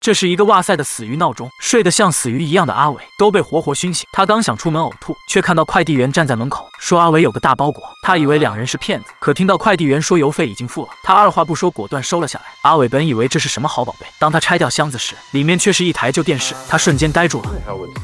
这是一个哇塞的死鱼闹钟，睡得像死鱼一样的阿伟都被活活熏醒。他刚想出门呕吐，却看到快递员站在门口，说阿伟有个大包裹。他以为两人是骗子，可听到快递员说邮费已经付了，他二话不说果断收了下来。阿伟本以为这是什么好宝贝，当他拆掉箱子时，里面却是一台旧电视，他瞬间呆住了。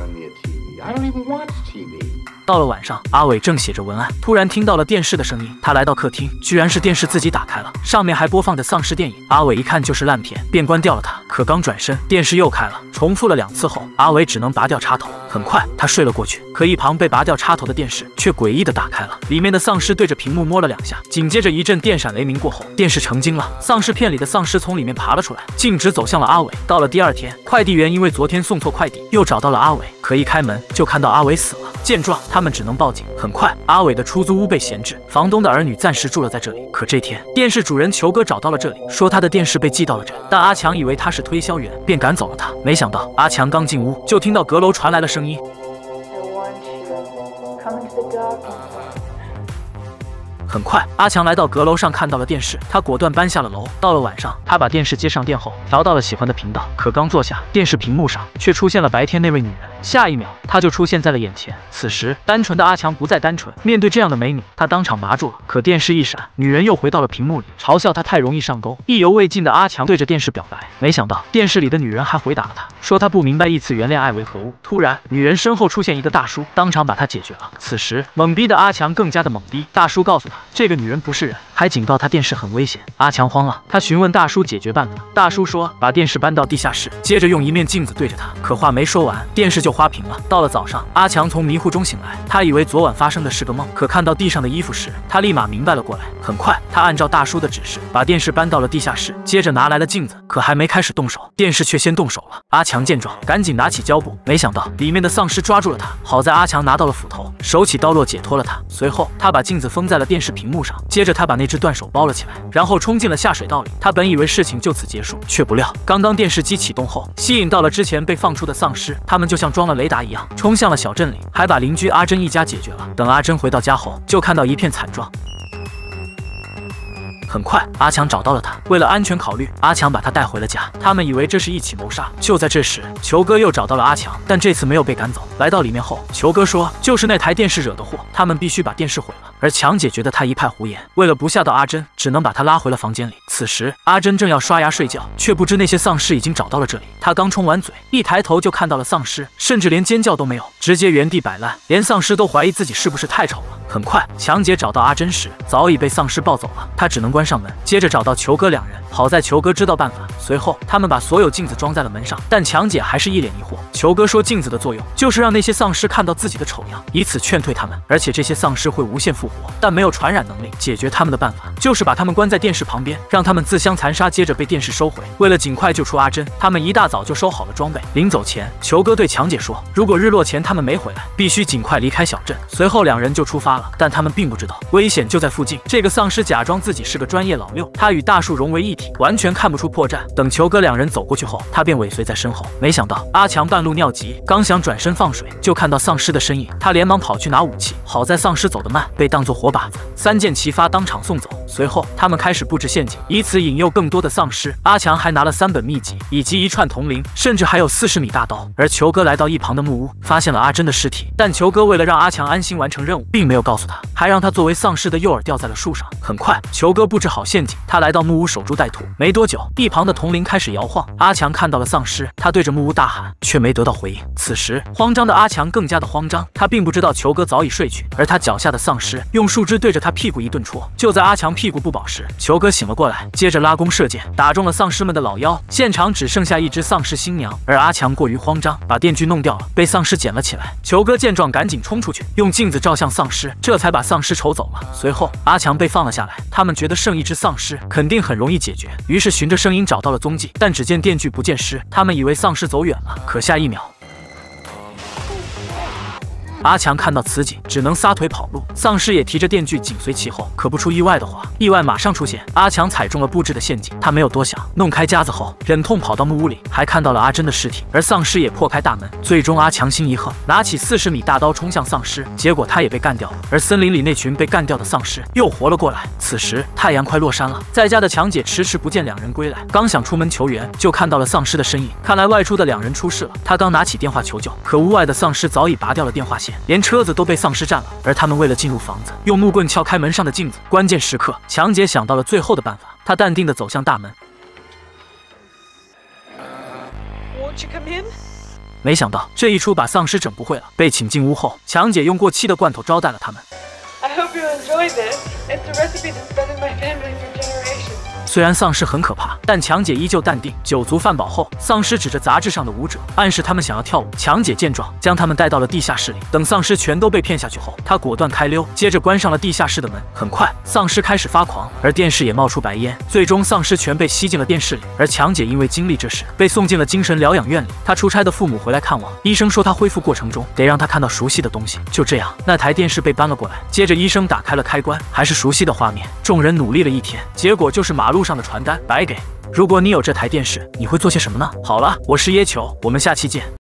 到了晚上，阿伟正写着文案，突然听到了电视的声音。他来到客厅，居然是电视自己打开了，上面还播放着丧尸电影。阿伟一看就是烂片，便关掉了它。可刚转身，电视又开了，重复了2次后，阿伟只能拔掉插头。很快，他睡了过去。可一旁被拔掉插头的电视却诡异的打开了，里面的丧尸对着屏幕摸了2下，紧接着一阵电闪雷鸣过后，电视成精了。丧尸片里的丧尸从里面爬了出来，径直走向了阿伟。到了第2天，快递员因为昨天送错快递，又找到了阿伟，可一开门就看到阿伟死了。见状，他们只能报警。很快，阿伟的出租屋被闲置，房东的儿女暂时住了在这里。可这天，电视主人球哥找到了这里，说他的电视被寄到了这，但阿强以为他是推销员，便赶走了他。没想到阿强刚进屋，就听到阁楼传来了声音。很快，阿强来到阁楼上，看到了电视，他果断搬下了楼。到了晚上，他把电视接上电后，调到了喜欢的频道。可刚坐下，电视屏幕上却出现了白天那位女人，下一秒，她就出现在了眼前。此时，单纯的阿强不再单纯，面对这样的美女，他当场麻住了。可电视一闪，女人又回到了屏幕里，嘲笑他太容易上钩。意犹未尽的阿强对着电视表白，没想到电视里的女人还回答了他，说他不明白一次原谅爱为何物。突然，女人身后出现一个大叔，当场把他解决了。此时，懵逼的阿强更加的懵逼。大叔告诉他，这个女人不是人，还警告他电视很危险。阿强慌了，他询问大叔解决办法。大叔说把电视搬到地下室，接着用一面镜子对着他。可话没说完，电视就花屏了。到了早上，阿强从迷糊中醒来，他以为昨晚发生的是个梦，可看到地上的衣服时，他立马明白了过来。很快，他按照大叔的指示，把电视搬到了地下室，接着拿来了镜子。可还没开始动手，电视却先动手了。阿强见状，赶紧拿起胶布，没想到里面的丧尸抓住了他。好在阿强拿到了斧头，手起刀落解脱了他。随后，他把镜子封在了电视屏幕上，接着他把那只断手包了起来，然后冲进了下水道里。他本以为事情就此结束，却不料刚刚电视机启动后，吸引到了之前被放出的丧尸，他们就像装了雷达一样，冲向了小镇里，还把邻居阿珍一家解决了。等阿珍回到家后，就看到一片惨状。很快，阿强找到了他。为了安全考虑，阿强把他带回了家。他们以为这是一起谋杀。就在这时，球哥又找到了阿强，但这次没有被赶走。来到里面后，球哥说就是那台电视惹的祸，他们必须把电视毁了。而强姐觉得他一派胡言，为了不吓到阿珍，只能把他拉回了房间里。此时，阿珍正要刷牙睡觉，却不知那些丧尸已经找到了这里。他刚冲完嘴，一抬头就看到了丧尸，甚至连尖叫都没有，直接原地摆烂，连丧尸都怀疑自己是不是太丑了。很快，强姐找到阿珍时，早已被丧尸抱走了。她只能关上门，接着找到球哥两人。好在球哥知道办法，随后他们把所有镜子装在了门上，但强姐还是一脸疑惑。球哥说，镜子的作用就是让那些丧尸看到自己的丑样，以此劝退他们。而且这些丧尸会无限复活，但没有传染能力。解决他们的办法就是把他们关在电视旁边，让他们自相残杀，接着被电视收回。为了尽快救出阿珍，他们一大早就收好了装备。临走前，球哥对强姐说，如果日落前他们没回来，必须尽快离开小镇。随后两人就出发了，但他们并不知道危险就在附近。这个丧尸假装自己是个专业老六，他与大树融为一体，完全看不出破绽。等球哥两人走过去后，他便尾随在身后。没想到阿强半路尿急，刚想转身放水，就看到丧尸的身影，他连忙跑去拿武器。好在丧尸走得慢，被当作活靶子，3箭齐发，当场送走。随后他们开始布置陷阱，以此引诱更多的丧尸。阿强还拿了3本秘籍，以及一串铜铃，甚至还有40米大刀。而球哥来到一旁的木屋，发现了阿珍的尸体，但球哥为了让阿强安心完成任务，并没有告诉他，还让他作为丧尸的诱饵吊在了树上。很快，球哥布置好陷阱，他来到木屋守株待兔。没多久，一旁的铜铃开始摇晃，阿强看到了丧尸，他对着木屋大喊，却没得到回应。此时，慌张的阿强更加的慌张，他并不知道球哥早已睡去，而他脚下的丧尸用树枝对着他屁股一顿戳。就在阿强屁股不保时，球哥醒了过来，接着拉弓射箭，打中了丧尸们的老腰。现场只剩下一只丧尸新娘，而阿强过于慌张，把电锯弄掉了，被丧尸捡了起来。球哥见状赶紧冲出去，用镜子照向丧尸，这才把丧尸抽走了。随后，阿强被放了下来，他们觉得剩一只丧尸肯定很容易解决，于是循着声音找到了踪迹，但只见电锯不见尸，他们以为丧尸走远了，可下一秒阿强看到此景，只能撒腿跑路，丧尸也提着电锯紧随其后。可不出意外的话，意外马上出现。阿强踩中了布置的陷阱，他没有多想，弄开夹子后，忍痛跑到木屋里，还看到了阿珍的尸体。而丧尸也破开大门，最终阿强心一横，拿起40米大刀冲向丧尸，结果他也被干掉了。而森林里那群被干掉的丧尸又活了过来。此时太阳快落山了，在家的强姐迟迟不见两人归来，刚想出门求援，就看到了丧尸的身影。看来外出的两人出事了，他刚拿起电话求救，可屋外的丧尸早已拔掉了电话线，连车子都被丧尸占了。而他们为了进入房子，用木棍撬开门上的镜子。关键时刻，强姐想到了最后的办法，她淡定地走向大门。没想到这一出把丧尸整不会了。被请进屋后，强姐用过期的罐头招待了他们。虽然丧尸很可怕，但强姐依旧淡定。酒足饭饱后，丧尸指着杂志上的舞者，暗示他们想要跳舞。强姐见状，将他们带到了地下室里。等丧尸全都被骗下去后，她果断开溜，接着关上了地下室的门。很快，丧尸开始发狂，而电视也冒出白烟。最终，丧尸全被吸进了电视里。而强姐因为经历这事，被送进了精神疗养院里。她出差的父母回来看望，医生说她恢复过程中得让她看到熟悉的东西。就这样，那台电视被搬了过来。接着，医生打开了开关，还是熟悉的画面。众人努力了一天，结果就是马路上的传单白给。如果你有这台电视，你会做些什么呢？好了，我是椰球，我们下期见。